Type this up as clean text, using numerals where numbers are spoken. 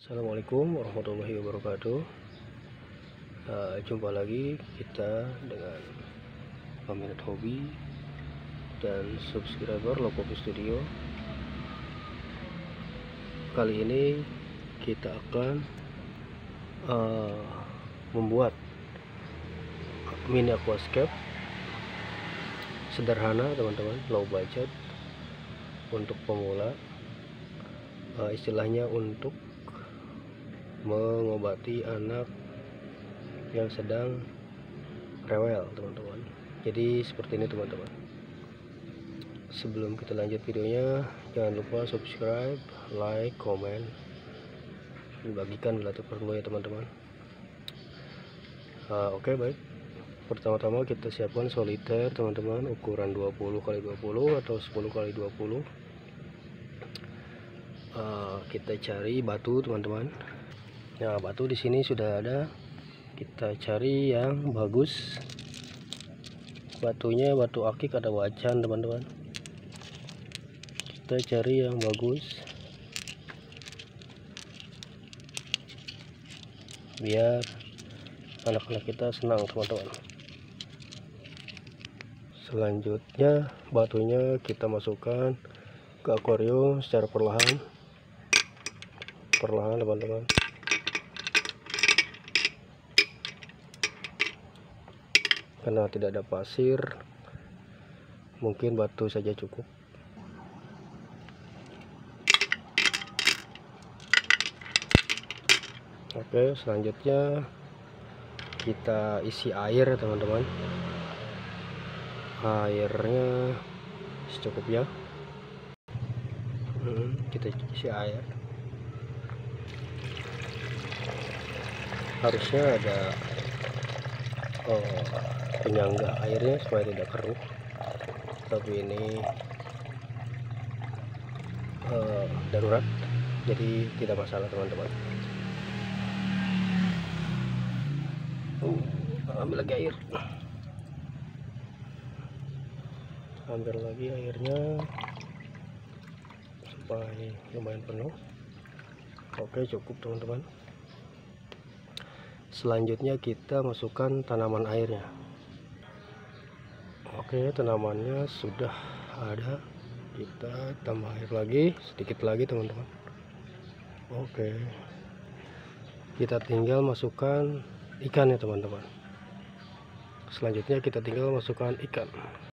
Assalamualaikum warahmatullahi wabarakatuh. Jumpa lagi kita dengan peminat hobi dan subscriber Lokopi Studio. Kali ini kita akan membuat mini aquascape sederhana, teman-teman, low budget untuk pemula, istilahnya untuk mengobati anak yang sedang rewel, teman-teman. Jadi seperti ini, teman-teman. Sebelum kita lanjut videonya, jangan lupa subscribe, like, komen, bagikan bila perlu ya, teman-teman. Oke, baik. Pertama-tama kita siapkan soliter, teman-teman, ukuran 20x20 atau 10x20. Kita cari batu, teman-teman. Nah, batu di sini sudah ada. Kita cari yang bagus. Batunya batu akik ada wajan, teman-teman. Kita cari yang bagus biar anak-anak kita senang, teman-teman. Selanjutnya batunya kita masukkan ke akuarium secara perlahan, teman-teman. Karena tidak ada pasir, mungkin batu saja cukup. Oke, selanjutnya kita isi air, teman-teman. Airnya secukupnya. Kita isi air. Harusnya ada penyangga airnya supaya tidak keruh, tapi ini darurat, jadi tidak masalah, teman-teman. Ambil lagi air, airnya sampai lumayan penuh. Oke, cukup, teman-teman. Selanjutnya kita masukkan tanaman airnya. Oke, tanamannya sudah ada. Kita tambah air lagi, sedikit lagi, teman-teman. Oke, kita tinggal masukkan ikan ya, teman-teman. Selanjutnya kita tinggal masukkan ikan.